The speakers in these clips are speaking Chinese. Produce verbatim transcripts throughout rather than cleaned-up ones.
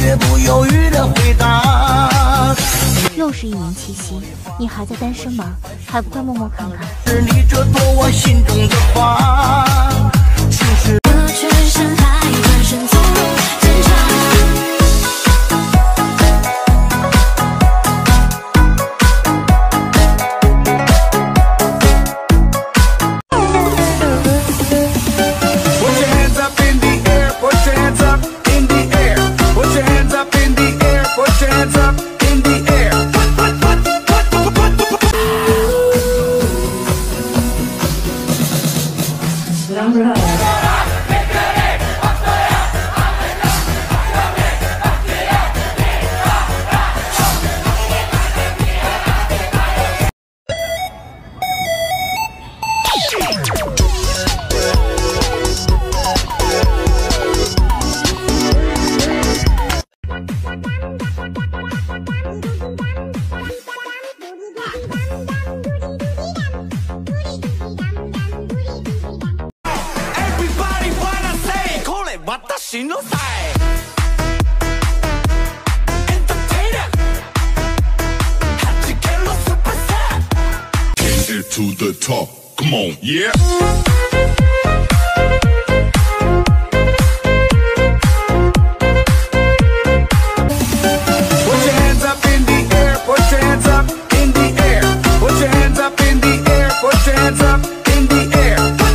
也不犹豫的回答。 又是一年七夕，你还在单身吗？还不快默默看看。 是你这朵我心中的花，其实我却像海转身走入战场。 私の才 To the top, come on, yeah. Put your hands up in the air, put your hands up in the air, put your hands up in the air, put your hands up in the air.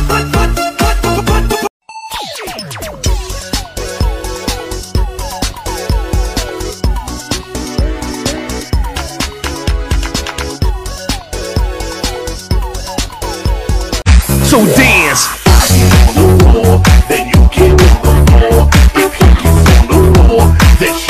So dance. On the floor, then you get on the floor. If you get on the floor, then